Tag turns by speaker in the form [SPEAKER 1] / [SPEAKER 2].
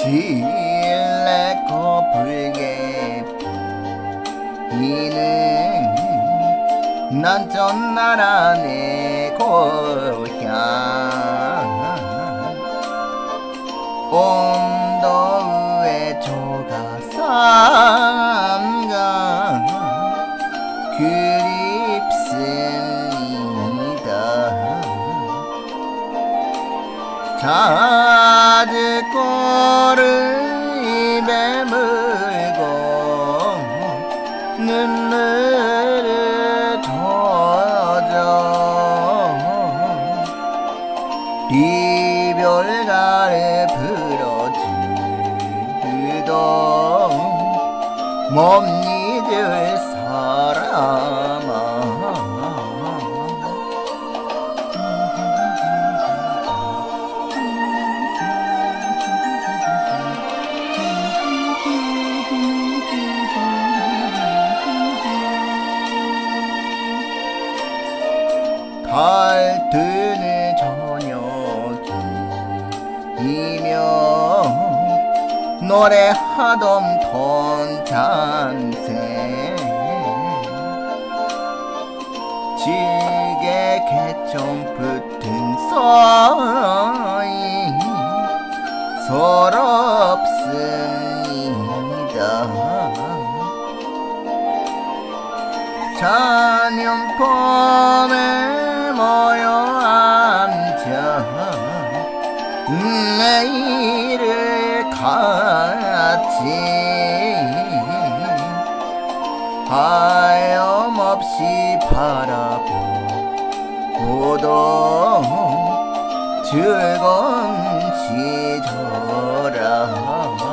[SPEAKER 1] 실내코 불게 피는 난전나라 내 고향 언덕 위에 조가삼가 그립습니다. 자주골을 입에 물고 눈물을 젖어 이별가를 부러지도 못 잊을 사람아 달뜨는 저녁이며 노래하던 톤잔새 지게 개좀 붙은 사이 서럽습니다. 작년 봄에 모여 앉아 내일을 같이 하염없이 바라보던 즐거운 시절아